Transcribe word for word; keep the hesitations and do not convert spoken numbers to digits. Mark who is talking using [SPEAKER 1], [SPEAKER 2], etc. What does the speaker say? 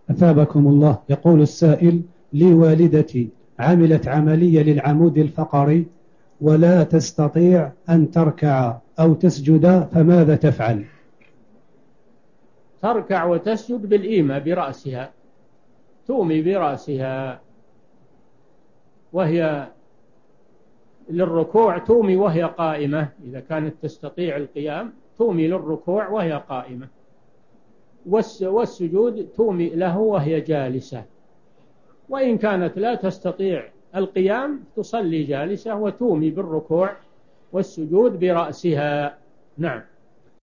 [SPEAKER 1] أثابكم الله. يقول السائل: لي والدتي عملت عملية للعمود الفقري ولا تستطيع أن تركع أو تسجد، فماذا تفعل؟
[SPEAKER 2] تركع وتسجد بالإيمة برأسها، تومي برأسها وهي للركوع، تومي وهي قائمة. إذا كانت تستطيع القيام تومي للركوع وهي قائمة، والسجود تومي له وهي جالسة. وإن كانت لا تستطيع القيام تصلي جالسة وتومي بالركوع والسجود برأسها. نعم.